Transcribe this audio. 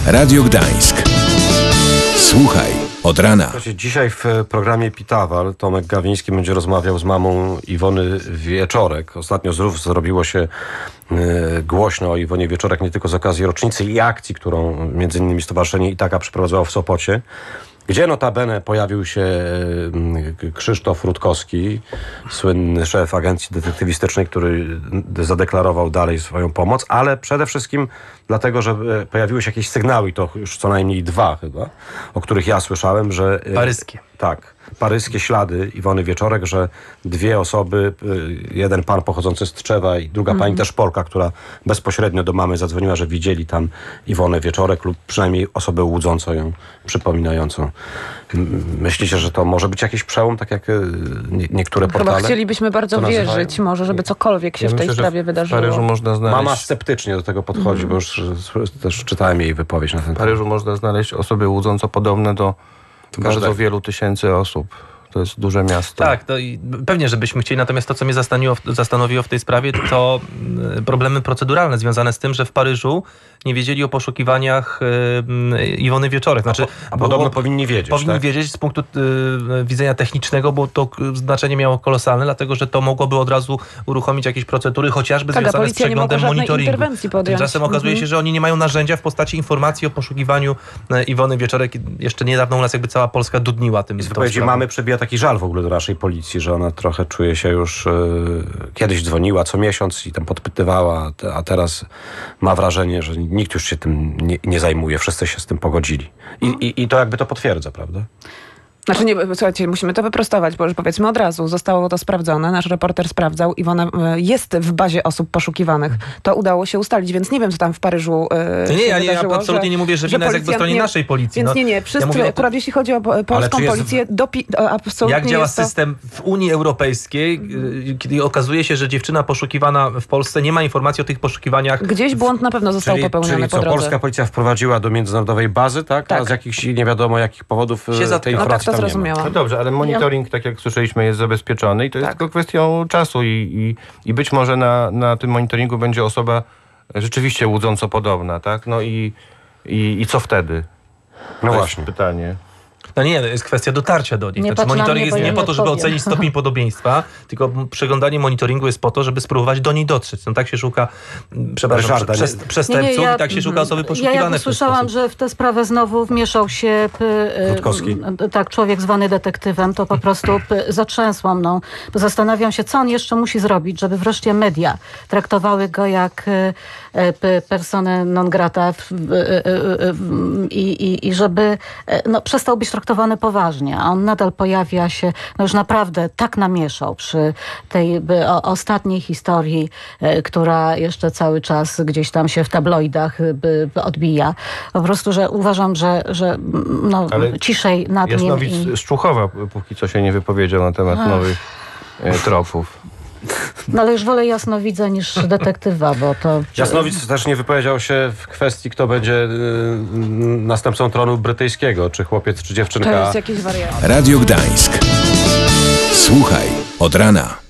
Radio Gdańsk. Słuchaj od rana. Dzisiaj w programie Pitawal Tomek Gawiński będzie rozmawiał z mamą Iwony Wieczorek. Ostatnio zrobiło się głośno o Iwonie Wieczorek nie tylko z okazji rocznicy i akcji, którą między innymi Stowarzyszenie Itaka przeprowadzało w Sopocie, gdzie notabene pojawił się Krzysztof Rutkowski, słynny szef agencji detektywistycznej, który zadeklarował dalej swoją pomoc, ale przede wszystkim dlatego, że pojawiły się jakieś sygnały, i to już co najmniej 2 chyba, o których ja słyszałem, że... Paryskie. Tak, paryskie ślady Iwony Wieczorek, że 2 osoby, jeden pan pochodzący z Tczewa i druga pani też Polka, która bezpośrednio do mamy zadzwoniła, że widzieli tam Iwonę Wieczorek lub przynajmniej osobę łudzącą ją, przypominającą. Myślicie, że to może być jakiś przełom, tak jak niektóre portale? Chyba chcielibyśmy bardzo wierzyć, może, żeby cokolwiek się w tej sprawie wydarzyło. W Paryżu można znaleźć... Mama sceptycznie do tego podchodzi, bo już też czytałem jej wypowiedź na ten temat. W Paryżu można znaleźć osoby łudząco podobne do bardzo wielu tysięcy osób. To jest duże miasto. Tak, to i pewnie, żebyśmy chcieli. Natomiast to, co mnie zastanowiło w tej sprawie, to problemy proceduralne związane z tym, że w Paryżu nie wiedzieli o poszukiwaniach Iwony Wieczorek. Znaczy, a podobno powinni wiedzieć. Powinni tak? wiedzieć z punktu widzenia technicznego, bo to znaczenie miało kolosalne, dlatego że to mogłoby od razu uruchomić jakieś procedury, chociażby związane z przeglądem monitoringu. Tymczasem okazuje się, że oni nie mają narzędzia w postaci informacji o poszukiwaniu Iwony Wieczorek. Jeszcze niedawno u nas jakby cała Polska dudniła tym. Z wypowiedzi mamy przebija taki żal w ogóle do naszej policji, że ona trochę czuje się już... kiedyś dzwoniła co miesiąc i tam podpytywała, a teraz ma wrażenie, że nikt już się tym nie zajmuje. Wszyscy się z tym pogodzili. I to jakby to potwierdza, prawda? Znaczy nie, słuchajcie, musimy to wyprostować, bo już powiedzmy od razu, zostało to sprawdzone, nasz reporter sprawdzał, Iwona jest w bazie osób poszukiwanych. To udało się ustalić, więc nie wiem, co tam w Paryżu ja absolutnie nie mówię, że wina jest jakby po stronie naszej policji. Więc nie, wszyscy, akurat jeśli chodzi o polską policję, absolutnie jak działa system w Unii Europejskiej, kiedy okazuje się, że dziewczyna poszukiwana w Polsce nie ma informacji o tych poszukiwaniach. Gdzieś błąd na pewno został popełniony po drodze. Polska policja wprowadziła do międzynarodowej bazy, tak? A z jakichś nie wiadomo jakich powodów tej informacji zrozumiałam. No dobrze, ale monitoring, tak jak słyszeliśmy, jest zabezpieczony i to jest tylko kwestią czasu i być może na tym monitoringu będzie osoba rzeczywiście łudząco podobna, tak? No i co wtedy? No to właśnie. Jest pytanie. No nie, to jest kwestia dotarcia do nich. Znaczy, monitoring jest nie po to, żeby ocenić stopień podobieństwa, tylko przeglądanie monitoringu jest po to, żeby spróbować do niej dotrzeć. No tak się szuka, przestępców i tak się szuka osoby poszukiwane. Ja słyszałam, że w tę sprawę znowu wmieszał się człowiek zwany detektywem, to po prostu zatrzęsła mną. Zastanawiam się, co on jeszcze musi zrobić, żeby wreszcie media traktowały go jak personę non grata i żeby przestał być traktowany poważnie, a on nadal pojawia się, już naprawdę tak namieszał przy tej ostatniej historii, która jeszcze cały czas gdzieś tam się w tabloidach odbija. Po prostu, że uważam, że ciszej nad nim. Jasnowic z Człuchowa póki co się nie wypowiedział na temat nowych tropów. No ale już wolę jasnowidza niż detektywa, bo to... Jasnowic też nie wypowiedział się w kwestii, kto będzie następcą tronu brytyjskiego, czy chłopiec, czy dziewczynka. To jest jakiś wariant. Radio Gdańsk. Słuchaj od rana.